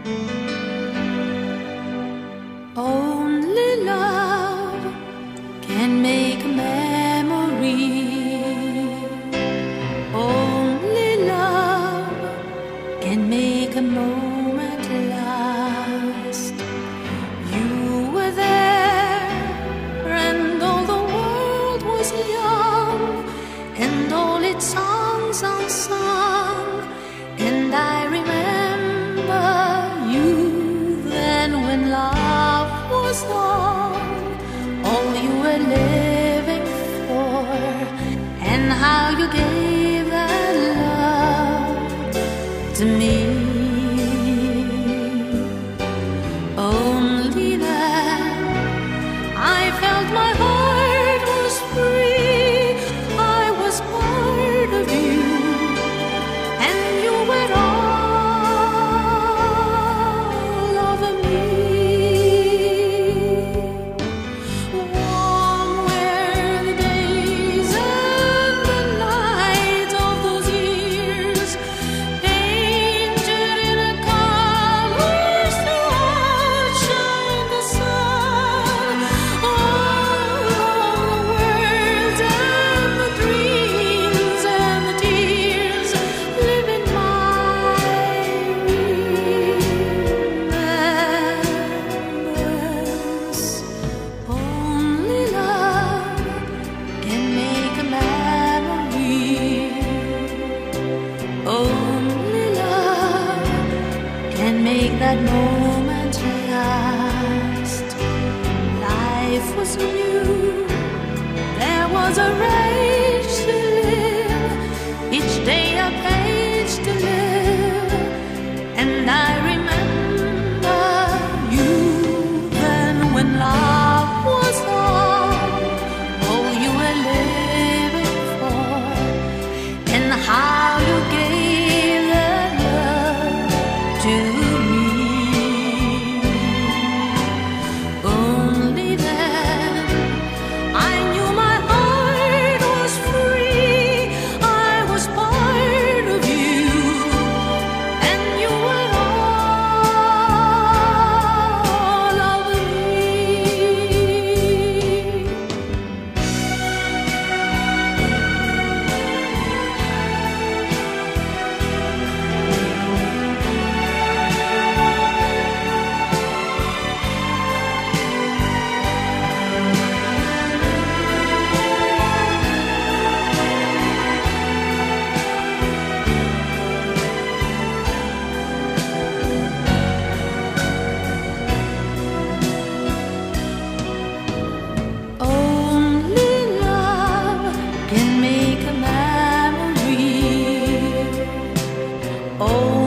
Only love can make a memory. Only love can make a moment last. You were there, and all the world was young, and all its songs unsung. And I remember you then, when love was all you were living for, and how you gave that love to me. Only then I felt my heart was free. I was part of you, and you were all of me. Warm were the days and the nights of those years, painted in a colors to outshine the sun. All the words and the dreams and the tears live in my remembrance. Only love can make a memory. Only love can make that moment last. Life was new, there was a rage to live, each day a page to live. And I remember you then, when love was all you were living for, and how you gave that love to me. Only then I knew my heart was free. I was part of you, and you were all of me. Only love can make a memory. Oh.